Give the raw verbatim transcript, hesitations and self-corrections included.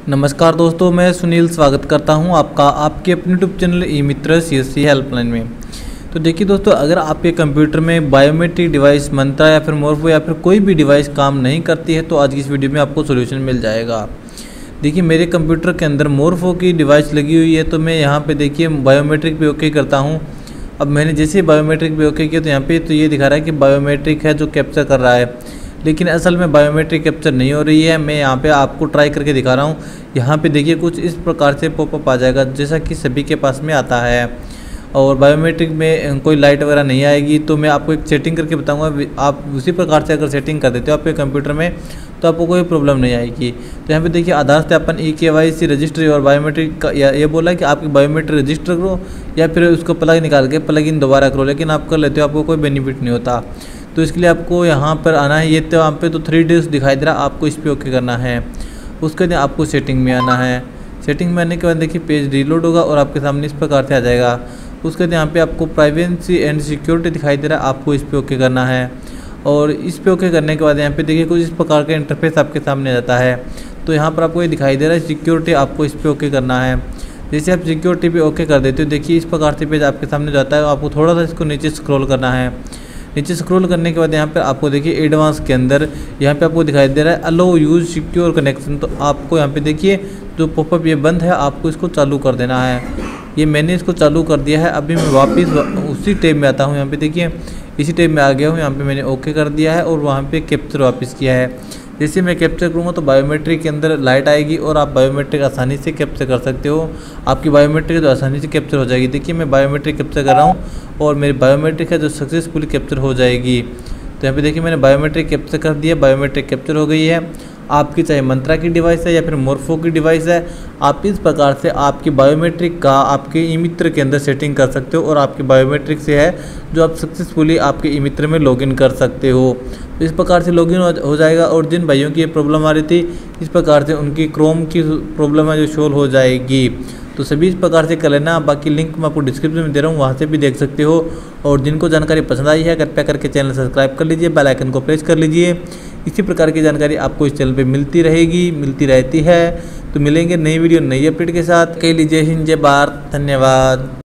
नमस्कार दोस्तों, मैं सुनील स्वागत करता हूं आपका आपके अपने YouTube channel e Mitra C S C helpline में। तो देखिए दोस्तों, अगर आपके कंप्यूटर में बायोमेट्रिक डिवाइस मंत्रा या फिर मोरफो या फिर कोई भी डिवाइस काम नहीं करती है तो आज की इस वीडियो में आपको सोल्यूशन मिल जाएगा। देखिए, मेरे कंप्यूटर के अंदर मोरफो की डिवाइस लगी हुई है, तो मैं यहाँ पर देखिए बायोमेट्रिक पे ओके करता हूँ। अब मैंने जैसे ही बायोमेट्रिक पे ओके किया तो यहाँ पे तो ये दिखा रहा है कि बायोमेट्रिक है जो कैप्चर कर रहा है, लेकिन असल में बायोमेट्रिक कैप्चर नहीं हो रही है। मैं यहाँ पे आपको ट्राई करके दिखा रहा हूँ। यहाँ पे देखिए कुछ इस प्रकार से पॉपअप आ जाएगा जैसा कि सभी के पास में आता है, और बायोमेट्रिक में कोई लाइट वगैरह नहीं आएगी। तो मैं आपको एक सेटिंग करके बताऊँगा, आप उसी प्रकार से अगर सेटिंग कर देते हो आपके कंप्यूटर में तो आपको कोई प्रॉब्लम नहीं आएगी। तो यहाँ पे देखिए आधार सत्यापन, e K Y C registry और बायोमेट्रिक का या ये बोला कि आपकी बायोमेट्रिक रजिस्टर करो या फिर उसको प्लग निकाल के प्लग इन दोबारा करो, लेकिन आप कर लेते हो आपको कोई बेनिफिट नहीं होता। तो इसके लिए आपको यहाँ पर आना है। ये तो यहाँ पे तो थ्री डेज दिखाई दे रहा, आपको इस पर ओके करना है। उसके बाद आपको सेटिंग में आना है। सेटिंग में आने के बाद देखिए पेज रीलोड होगा और आपके सामने इस प्रकार से आ जाएगा। उसके बाद यहाँ पे आपको प्राइवेसी एंड सिक्योरिटी दिखाई दे रहा है, आपको इस पर ओके करना है। और इस पे ओके करने के बाद यहाँ पे देखिए कुछ इस प्रकार का इंटरफेस आपके सामने आ जाता है। तो यहाँ पर आपको ये दिखाई दे रहा है सिक्योरिटी, आपको इस पर ओके करना है। जैसे आप सिक्योरिटी पे ओके कर देते हो, देखिए इस प्रकार से पेज आपके सामने जाता है। आपको थोड़ा सा इसको नीचे स्क्रॉल करना है। नीचे स्क्रॉल करने के बाद यहाँ पर आपको देखिए एडवांस के अंदर यहाँ पे आपको दिखाई दे रहा है अलो यूज सिक्योर कनेक्शन। तो आपको यहाँ पे देखिए जो पॉपअप ये बंद है, आपको इसको चालू कर देना है। ये मैंने इसको चालू कर दिया है। अभी मैं वापस उसी टैब में आता हूँ। यहाँ पे देखिए इसी टैब में आ गया हूँ। यहाँ पे मैंने ओके कर दिया है और वहाँ पे कैप्चर वापस किया है। जैसे मैं कैप्चर करूँगा तो बायोमेट्रिक के अंदर लाइट आएगी और आप बायोमेट्रिक आसानी से कैप्चर कर सकते हो। आपकी बायोमेट्रिक तो आसानी से कैप्चर हो जाएगी। देखिए मैं बायोमेट्रिक कैप्चर कर रहा हूँ और मेरी बायोमेट्रिक है जो सक्सेसफुली कैप्चर हो जाएगी। तो यहाँ पे देखिए मैंने बायोमेट्रिक कैप्चर कर दिया, बायोमेट्रिक कैप्चर हो गई है। आपकी चाहे मंत्रा की डिवाइस है या फिर मोरफो की डिवाइस है, आप इस प्रकार से आपकी बायोमेट्रिक का आपके ई मित्र के अंदर सेटिंग कर सकते हो और आपकी बायोमेट्रिक से है जो आप सक्सेसफुली आपके ई मित्र में लॉगिन कर सकते हो। तो इस प्रकार से लॉगिन हो जाएगा। और जिन भाइयों की ये प्रॉब्लम आ रही थी, इस प्रकार से उनकी क्रोम की प्रॉब्लम है जो सोल्व हो जाएगी। तो सभी इस प्रकार से कर लेना। बाकी लिंक मैं आपको डिस्क्रिप्शन में दे रहा हूँ, वहाँ से भी देख सकते हो। और जिनको जानकारी पसंद आई है कृपया करके चैनल सब्सक्राइब कर लीजिए, बेल आइकन को प्रेस कर लीजिए। इसी प्रकार की जानकारी आपको इस चैनल पे मिलती रहेगी, मिलती रहती है। तो मिलेंगे नई वीडियो नई अपडेट के साथ। कह लीजिए हिंद, जय भारत, धन्यवाद।